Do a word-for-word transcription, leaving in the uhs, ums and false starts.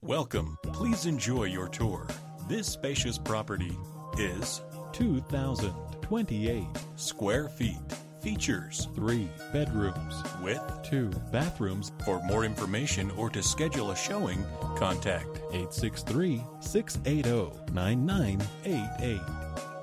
Welcome. Please enjoy your tour. This spacious property is two thousand twenty-eight square feet. Features three bedrooms with two bathrooms. For more information or to schedule a showing, contact eight six three, six eight zero, nine nine eight eight.